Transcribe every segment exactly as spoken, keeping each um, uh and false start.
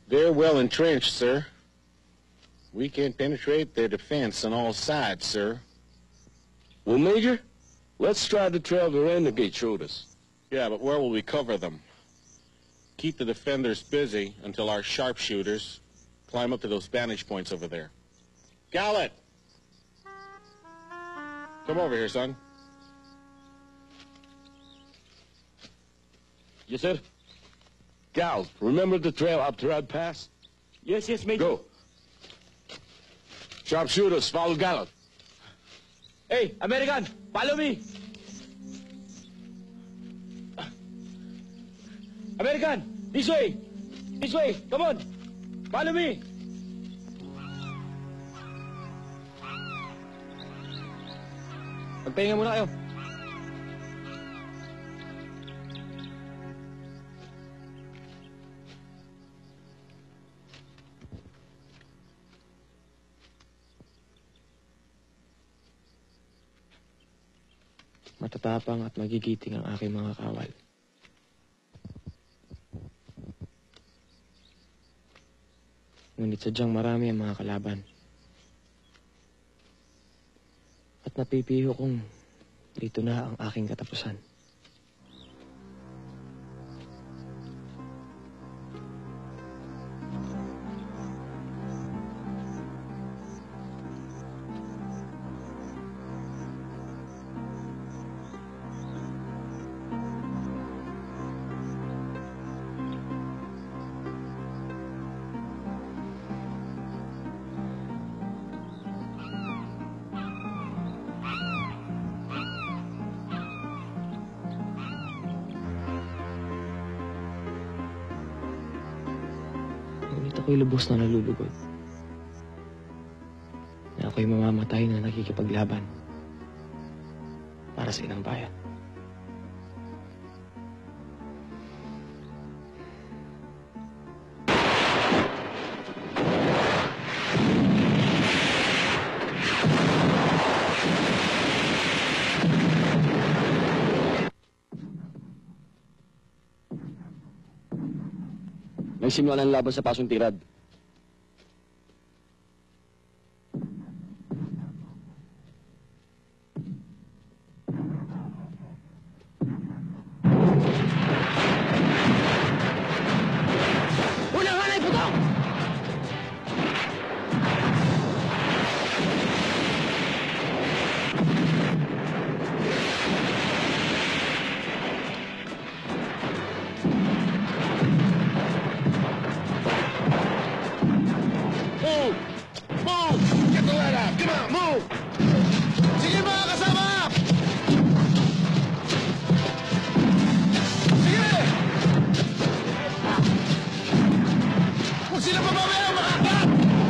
They're well entrenched, sir. We can penetrate their defense on all sides, sir. Well, Major, let's try the trail the renegade showed us. Yeah, but where will we cover them? Keep the defenders busy until our sharpshooters climb up to those vantage points over there. Gallet! Come over here, son. Yes, sir. Gal, remember the trail up to Red Pass? Yes, yes, Major. Go. Sharpshooters, follow Gallet. Hey, American, follow me. American, this way. This way, come on. Follow me. Magpahinga muna kayo. Matatapang at magigiting ang aking mga kawal. Ngunit sadyang marami ang mga kalaban. At napipiho kong dito na ang aking katapusan. Ako'y lubos na nalulugod. Na ako'y mamamatay na nakikipaglaban para sa inang bayan. Nagsimula ng laban sa Pasong Tirad. Unang hanay putok! Move! Move! Get the lead out! Come on, move! Sige mga kasama! Sige! Kung sila pa mamaya makakat!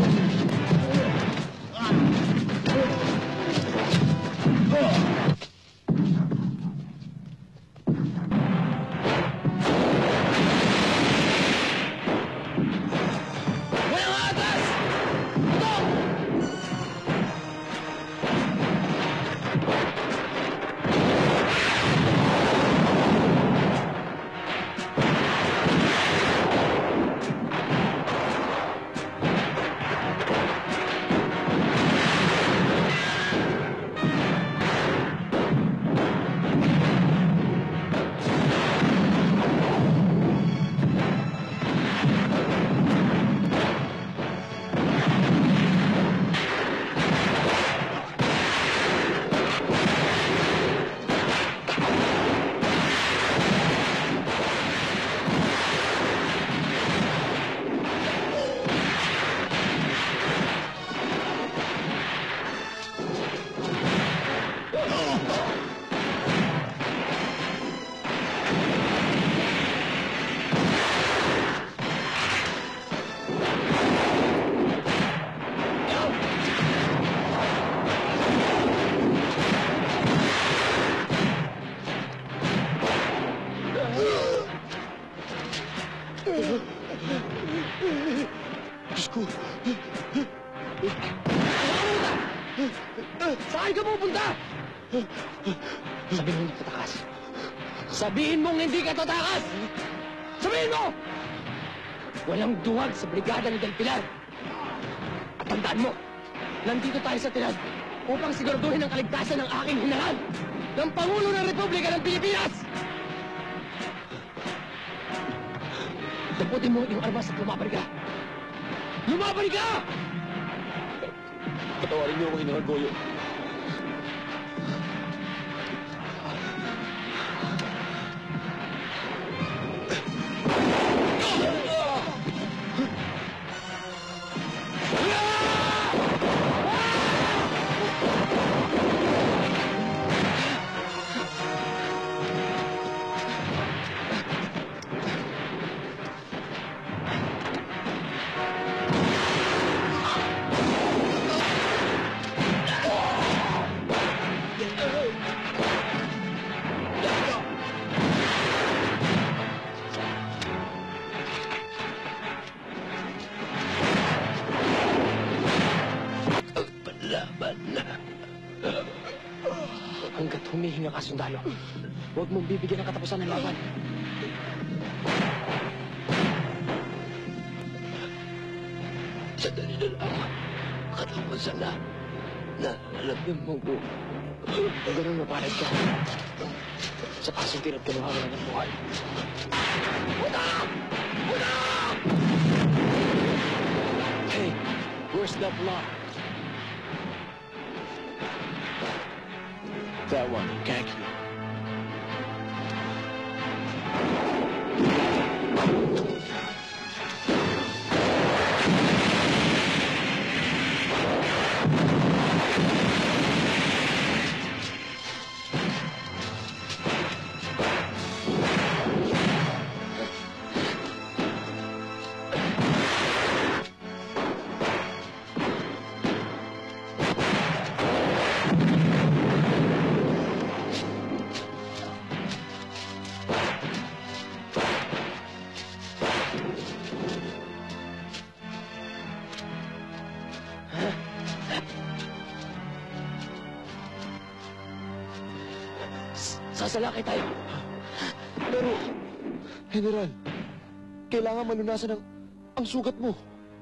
Diyos ko. Saan ka pupunta? Sabihin mo hindi ka tatakas. Sabihin mong hindi ka tatakas! Sabihin mo! Walang duwag sa brigada ni Del Pilar. At tandaan mo, nandito tayo sa Tinad upang siguraduhin ang kaligtasan ng aking hinahan, ng Pangulo ng Republika ng Pilipinas! Taputin mo yung armas at lumaban ka! Lumaban ka! Patawarin niyo ako, General Goyo. Hanggat humihinga ka, sundalo, huwag mong bibigyan ng katapusan ng laban. Sandali na lang. Katapusan na. Nalalaman mo ko. Kung ganun mapalag ka, sa pasong tirad ka mawawalan ng buhay. Hey, where's that block? That one. Thank you. Sasalakay tayo. Pero, General, kailangan malunasan ang, ang sugat mo.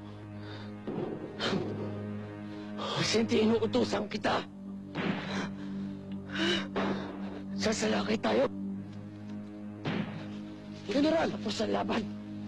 Vicente, inuutosan kita. Sasalakay tayo. General! Tapos ang laban.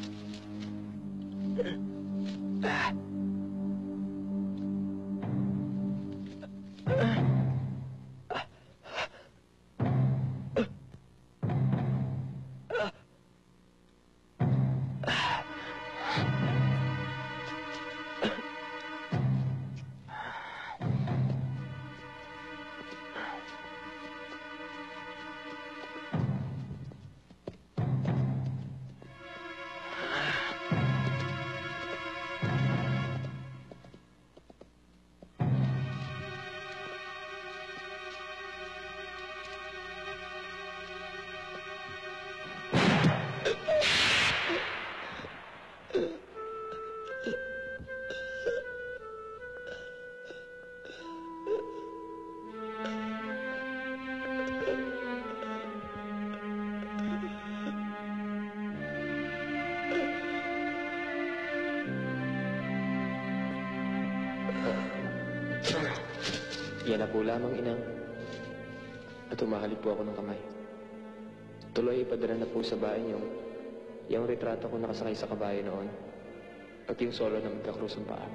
Yan na po lamang, inang. At umahalik po ako ng kamay. Tuloy ipadala na po sa bahay niyo yung retrato ko nakasakay sa kabayo noon at yung solo na magkakrus ang paa.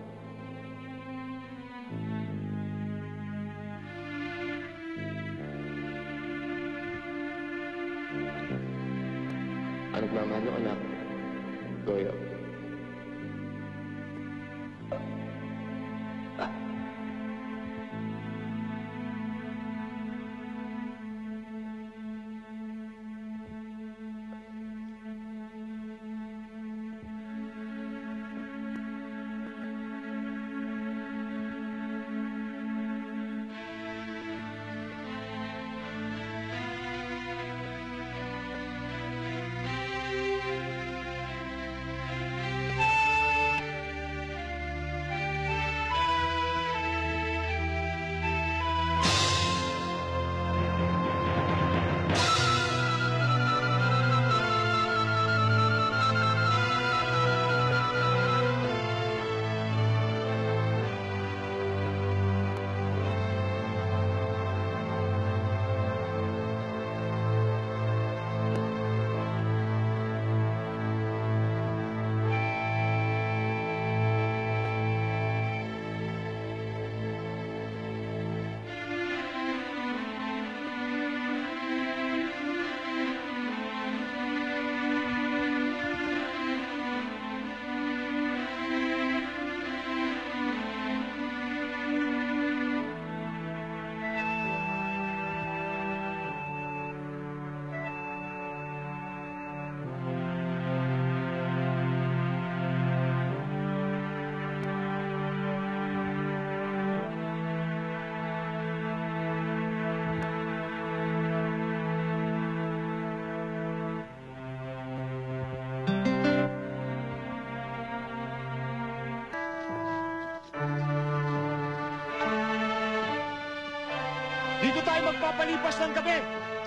Ang nagmamahal ng anak, Goyo. magpapalipas ng gabi.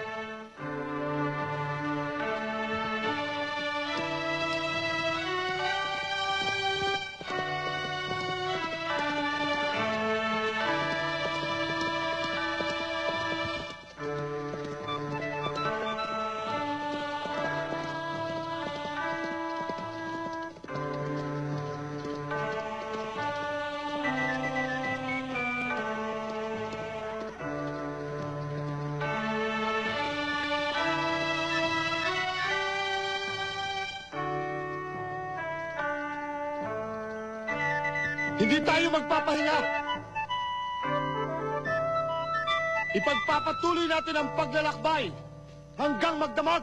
Hindi tayo magpapahinga. Ipagpapatuloy natin ang paglalakbay hanggang magdamag.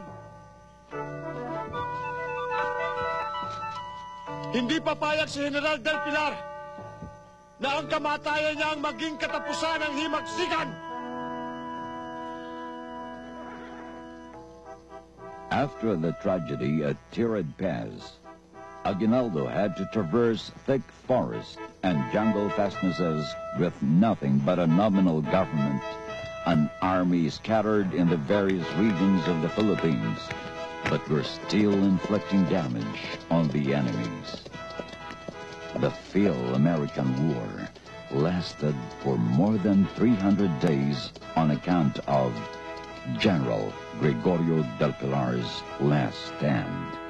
Hindi papayag si General Del Pilar na ang kamatayan niya ang maging katapusan ng himagsikan. After the tragedy at Tirad Pass, Aguinaldo had to traverse thick forest and jungle fastnesses with nothing but a nominal government, an army scattered in the various regions of the Philippines, but were still inflicting damage on the enemies. The Phil-American War lasted for more than three hundred days on account of General Gregorio del Pilar's last stand.